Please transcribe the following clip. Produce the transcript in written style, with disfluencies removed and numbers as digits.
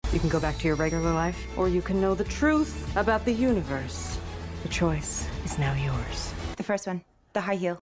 You can go back to your regular life, or you can know the truth about the universe. The choice is now yours. The first one, the high heel.